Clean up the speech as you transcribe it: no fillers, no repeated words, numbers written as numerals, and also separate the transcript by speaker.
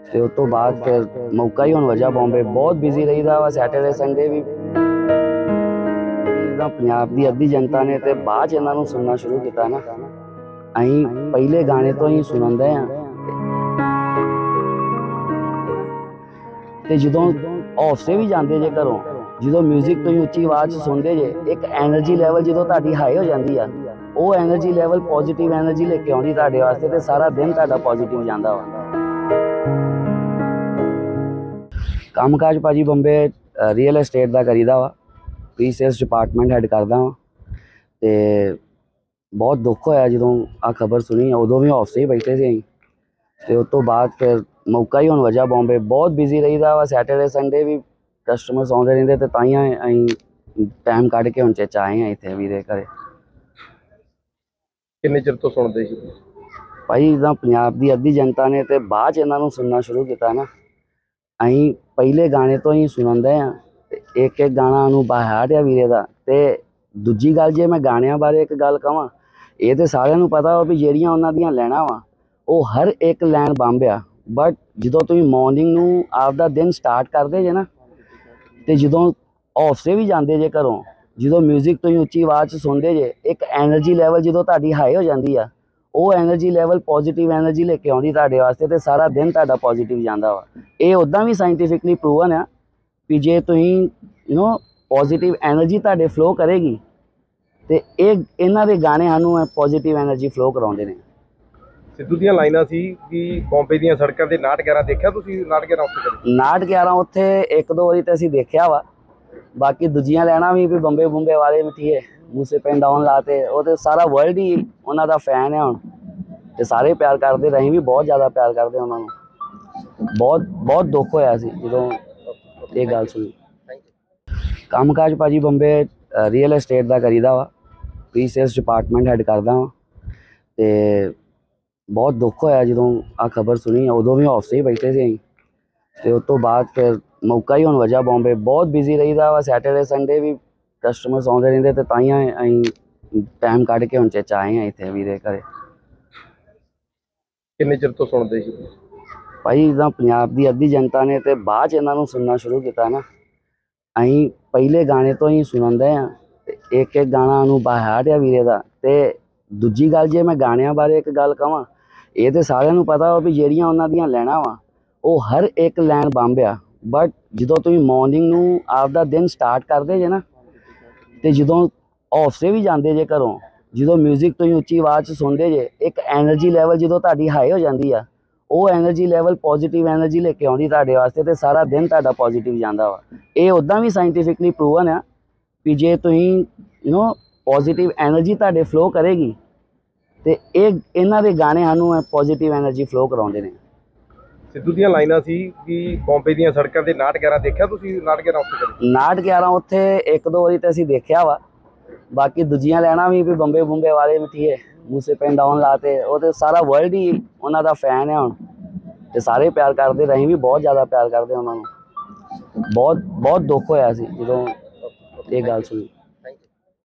Speaker 1: ਤੇ ਉਸ ਤੋਂ ਬਾਅਦ ਫਿਰ ਮੌਕਾ ਹੀ ਹੁਣ ਵਜਾ ਬੰਬੇ ਬਹੁਤ ਬਿਜ਼ੀ ਰਹੀਦਾ ਵਾ ਸੈਟਰਡੇ ਸੰਡੇ ਵੀ। ਜਿੱਦਾਂ ਪੰਜਾਬ ਦੀ ਅੱਧੀ ਜਨਤਾ ਨੇ ਤੇ ਬਾਅਦ 'ਚ ਇਹਨਾਂ ਨੂੰ ਸੁਣਨਾ ਸ਼ੁਰੂ ਕੀਤਾ ਨਾ, ਅਸੀਂ ਪਹਿਲੇ ਗਾਣੇ ਤੋਂ ਹੀ ਸੁਣਦੇ ਆ। ਤੇ ਜਦੋਂ ਆਫਸੇ ਵੀ ਜਾਂਦੇ ਜੇ ਘਰੋਂ, ਜਦੋਂ ਮਿਊਜ਼ਿਕ ਤੋਂ ਹੀ ਉੱਚੀ ਆਵਾਜ਼ 'ਚ ਸੁਣਦੇ ਜੇ, ਇੱਕ ਐਨਰਜੀ ਲੈਵਲ ਜਦੋਂ ਤੁਹਾਡੀ ਹਾਈ ਹੋ ਜਾਂਦੀ ਆ, ਉਹ ਐਨਰਜੀ ਲੈਵਲ ਪੋਜ਼ਿਟਿਵ ਐਨਰਜੀ ਲੈ ਕੇ ਆਉਂਦੀ ਤੁਹਾਡੇ ਵਾਸਤੇ ਤੇ ਸਾਰਾ ਦਿਨ ਤੁਹਾਡਾ ਪੋਜ਼ਿਟਿਵ ਜਾਂਦਾ ਵਾ। ਕੰਮਕਾਜ ਭਾਜੀ ਬੰਬੇ ਰੀਅਲ ਐਸਟੇਟ ਦਾ ਕਰੀਦਾ ਵਾ, ਪ੍ਰੀ ਸੇਲਸ ਡਿਪਾਰਟਮੈਂਟ ਹੈਡ ਕਰਦਾ ਵਾਂ। ਤੇ ਬਹੁਤ ਦੁੱਖ ਹੋਇਆ ਜਦੋਂ ਆ ਖਬਰ ਸੁਣੀ, ਉਦੋਂ ਵੀ ਆਫਸੇ ਹੀ ਬੈਠੇ ਸੀ ਅਸੀਂ। ਤੇ ਉਸ ਤੋਂ ਬਾਅਦ ਫਿਰ ਮੌਕਾ ਹੀ ਹੁਣ ਵਜਾ ਬੰਬੇ ਬਹੁਤ ਬਿਜ਼ੀ ਰਹੀਦਾ ਵਾ ਸੈਟਰਡੇ ਸੰਡੇ ਵੀ, ਕਸਟਮਰਸ ਆਉਂਦੇ ਰਹਿੰਦੇ ਤੇ ਤਾਂ ਹੀ ਅਸੀਂ ਟਾਈਮ ਕੱਢ ਕੇ ਹੁਣ ਚੇਚਾ ਆਏ ਹਾਂ ਇੱਥੇ ਵੀਰੇ ਘਰੇ।
Speaker 2: ਕਿੰਨੇ ਚਿਰ ਤੋਂ ਸੁਣਦੇ ਸੀ
Speaker 1: ਭਾਈ? ਜਿੱਦਾਂ ਪੰਜਾਬ ਦੀ ਅੱਧੀ ਜਨਤਾ ਨੇ ਤੇ ਬਾਅਦ 'ਚ ਇਹਨਾਂ ਨੂੰ ਸੁਣਨਾ ਸ਼ੁਰੂ ਕੀਤਾ ਨਾ, ਅਸੀਂ ਪਹਿਲੇ ਗਾਣੇ ਤੋਂ ਹੀ ਸੁਣਦੇ ਹਾਂ। ਤੇ ਇੱਕ ਇੱਕ ਗਾਣਾ ਉਹਨੂੰ ਬਾਹਰ ਆ ਵੀਰੇ ਦਾ। ਤੇ ਦੂਜੀ ਗੱਲ, ਜੇ ਮੈਂ ਗਾਣਿਆਂ ਬਾਰੇ ਇੱਕ ਗੱਲ ਕਹਾਂ, ਇਹ ਤੇ ਸਾਰਿਆਂ ਨੂੰ ਪਤਾ ਵਾ ਵੀ ਜਿਹੜੀਆਂ ਉਹਨਾਂ ਦੀਆਂ ਲੈਣਾ ਵਾ ਉਹ ਹਰ ਇੱਕ ਲਾਈਨ ਬੰਬ ਆ। ਬਟ ਜਦੋਂ ਤੁਸੀਂ ਮਾਰਨਿੰਗ ਨੂੰ ਆਪਦਾ ਦਿਨ ਸਟਾਰਟ ਕਰਦੇ ਜੇ ਨਾ, ਤੇ ਜਦੋਂ ਆਫਸੇ ਵੀ ਜਾਂਦੇ ਜੇ ਘਰੋਂ, ਜਦੋਂ ਮਿਊਜ਼ਿਕ ਤੋਂ ਹੀ ਉੱਚੀ ਆਵਾਜ਼ 'ਚ ਸੁਣਦੇ ਜੇ, ਇੱਕ ਐਨਰਜੀ ਲੈਵਲ ਜਦੋਂ ਤੁਹਾਡੀ ਹਾਈ ਹੋ ਜਾਂਦੀ ਆ, ਉਹ ਐਨਰਜੀ ਲੈਵਲ ਪੋਜ਼ਿਟਿਵ ਐਨਰਜੀ ਲੈ ਕੇ ਆਉਂਦੀ ਤੁਹਾਡੇ ਵਾਸਤੇ ਤੇ ਸਾਰਾ ਦਿਨ ਤੁਹਾਡਾ ਪੋਜ਼ਿਟਿਵ ਜਾਂਦਾ ਵਾ। ਇਹ ਉੱਦਾਂ ਵੀ ਸਾਇੰਟੀਫਿਕਲੀ ਪ੍ਰੂਵਨ ਆ ਵੀ ਜੇ ਤੁਸੀਂ ਪੋਜ਼ਿਟਿਵ ਐਨਰਜੀ ਤੁਹਾਡੇ ਫਲੋ ਕਰੇਗੀ ਤੇ ਇਹਨਾਂ ਦੇ ਗਾਣੇ ਸਾਨੂੰ ਪੋਜ਼ਿਟਿਵ ਐਨਰਜੀ ਫਲੋ ਕਰਾਉਂਦੇ ਨੇ।
Speaker 2: ਸਿੱਧੂ ਦੀਆਂ ਲਾਈਨਾਂ ਸੀ ਕਿ ਬੰਬੇ ਦੀਆਂ ਸੜਕਾਂ ਤੇ 911 ਦੇਖਿਆ ਤੁਸੀਂ? 911 ਉੱਥੇ ਕਦੇ?
Speaker 1: 911 ਉੱਥੇ ਇੱਕ ਦੋ ਵਾਰੀ ਤੇ ਅਸੀਂ ਦੇਖਿਆ ਵਾ। ਬਾਕੀ ਦੂਜੀਆਂ ਲੈਣਾ ਵੀ ਬੰਬੇ ਬੁੰਬੇ ਵਾਲੇ ਮਿੱਠੀਏ ਮੂਸੇ ਪਿੰਡ ਆਉਣ ਲਾਤੇ, ਉਹ ਤੇ ਸਾਰਾ ਵਰਲਡ ਹੀ ਉਹਨਾਂ ਦਾ ਫੈਨ ਹੈ ਹੁਣ, ਤੇ ਸਾਰੇ ਪਿਆਰ ਕਰਦੇ, ਅਸੀਂ ਵੀ ਬਹੁਤ ਜ਼ਿਆਦਾ ਪਿਆਰ ਕਰਦੇ ਉਹਨਾਂ ਨੂੰ। ਬਹੁਤ ਦੁੱਖ ਹੋਇਆ ਸੀ ਜਦੋਂ ਇਹ ਗੱਲ ਸੁਣੀ। ਕੰਮਕਾਜ ਭਾਜੀ ਬੰਬੇ ਰੀਅਲ ਐਸਟੇਟ ਦਾ ਕਰੀਦਾ ਵਾ, ਪ੍ਰੀ ਸੇਲਸ ਡਿਪਾਰਟਮੈਂਟ ਹੈਡ ਕਰਦਾ ਵਾਂ। ਤੇ ਬਹੁਤ ਦੁੱਖ ਹੋਇਆ ਜਦੋਂ ਆ ਖਬਰ ਸੁਣੀ, ਉਦੋਂ ਵੀ ਆਫਸੇ ਹੀ ਬੈਠੇ ਸੀ ਅਸੀਂ। ਤੇ ਉਸ ਤੋਂ ਬਾਅਦ ਫਿਰ ਮੌਕਾ ਹੀ ਹੁਣ ਵਜਾ ਬੰਬੇ ਬਹੁਤ ਬਿਜ਼ੀ ਰਹੀਦਾ ਵਾ ਸੈਟਰਡੇ ਸੰਡੇ ਵੀ, ਕਸਟਮਰਸ ਆਉਂਦੇ ਰਹਿੰਦੇ ਤੇ ਤਾਂ ਹੀ ਅਸੀਂ ਟਾਈਮ ਕੱਢ ਕੇ ਹੁਣ ਚੇਚਾ ਆਏ ਹਾਂ ਇੱਥੇ ਵੀਰੇ ਘਰੇ।
Speaker 2: ਕਿੰਨੇ ਚਿਰ ਤੋਂ ਸੁਣਦੇ ਸੀ
Speaker 1: ਭਾਈ? ਜਿੱਦਾਂ ਪੰਜਾਬ ਦੀ ਅੱਧੀ ਜਨਤਾ ਨੇ ਤੇ ਬਾਅਦ 'ਚ ਇਹਨਾਂ ਨੂੰ ਸੁਣਨਾ ਸ਼ੁਰੂ ਕੀਤਾ ਨਾ, ਅਸੀਂ ਪਹਿਲੇ ਗਾਣੇ ਤੋਂ ਹੀ ਸੁਣਦੇ ਹਾਂ। ਤੇ ਇੱਕ ਇੱਕ ਗਾਣਾ ਉਹਨੂੰ ਬਾਹਰ ਆ ਵੀਰੇ ਦਾ। ਤੇ ਦੂਜੀ ਗੱਲ, ਜੇ ਮੈਂ ਗਾਣਿਆਂ ਬਾਰੇ ਇੱਕ ਗੱਲ ਕਹਾਂ, ਇਹ ਤੇ ਸਾਰਿਆਂ ਨੂੰ ਪਤਾ ਵਾ ਵੀ ਜਿਹੜੀਆਂ ਉਹਨਾਂ ਦੀਆਂ ਲੈਣਾ ਵਾ ਉਹ ਹਰ ਇੱਕ ਲਾਈਨ ਬੰਬ ਆ। ਬਟ ਜਦੋਂ ਤੁਸੀਂ ਮਾਰਨਿੰਗ ਨੂੰ ਆਪਦਾ ਦਿਨ ਸਟਾਰਟ ਕਰਦੇ ਜੇ ਨਾ, ਤੇ ਜਦੋਂ ਆਫਸੇ ਵੀ ਜਾਂਦੇ ਜੇ ਘਰੋਂ, ਜਦੋਂ ਮਿਊਜ਼ਿਕ ਤੋਂ ਹੀ ਉੱਚੀ ਆਵਾਜ਼ 'ਚ ਸੁਣਦੇ ਜੇ, ਇੱਕ ਐਨਰਜੀ ਲੈਵਲ ਜਦੋਂ ਤੁਹਾਡੀ ਹਾਈ ਹੋ ਜਾਂਦੀ ਆ, ਉਹ ਐਨਰਜੀ ਲੈਵਲ ਪੋਜ਼ਿਟਿਵ ਐਨਰਜੀ ਲੈ ਕੇ ਆਉਂਦੀ ਤੁਹਾਡੇ ਵਾਸਤੇ ਤੇ ਸਾਰਾ ਦਿਨ ਤੁਹਾਡਾ ਪੋਜ਼ਿਟਿਵ ਜਾਂਦਾ ਵਾ। ਇਹ ਉੱਦਾਂ ਵੀ ਸਾਇੰਟੀਫਿਕਲੀ ਪ੍ਰੂਵਨ ਆ ਵੀ ਜੇ ਤੁਸੀਂ ਪੋਜ਼ਿਟਿਵ ਐਨਰਜੀ ਤੁਹਾਡੇ ਫਲੋ ਕਰੇਗੀ ਤੇ ਇਹਨਾਂ ਦੇ ਗਾਣੇ ਸਾਨੂੰ ਪੋਜ਼ਿਟਿਵ ਐਨਰਜੀ ਫਲੋ ਕਰਾਉਂਦੇ ਨੇ।
Speaker 2: ਸਿੱਧੂ ਦੀਆਂ ਲਾਈਨਾਂ ਸੀ ਕਿ ਬੰਬੇ ਦੀਆਂ ਸੜਕਾਂ ਤੇ 911 ਦੇਖਿਆ ਤੁਸੀਂ? 911 ਉੱਥੇ ਕਦੇ?
Speaker 1: 911 ਉੱਥੇ ਇੱਕ ਦੋ ਵਾਰੀ ਤੇ ਅਸੀਂ ਦੇਖਿਆ ਵਾ। ਬਾਕੀ ਦੂਜੀਆਂ ਲੈਣਾ ਵੀ ਬੰਬੇ ਬੁੰਬੇ ਵਾਲੇ ਮਿੱਠੀਏ ਮੂਸੇ ਪਿੰਡ ਆਉਣ ਲਾਤੇ, ਉਹ ਤੇ ਸਾਰਾ ਵਰਲਡ ਹੀ ਉਹਨਾਂ ਦਾ ਫੈਨ ਹੈ ਹੁਣ, ਤੇ ਸਾਰੇ ਪਿਆਰ ਕਰਦੇ, ਅਸੀਂ ਵੀ ਬਹੁਤ ਜ਼ਿਆਦਾ ਪਿਆਰ ਕਰਦੇ ਉਹਨਾਂ ਨੂੰ। ਬਹੁਤ ਦੁੱਖ ਹੋਇਆ ਸੀ ਜਦੋਂ ਇਹ ਗੱਲ ਸੁਣੀ।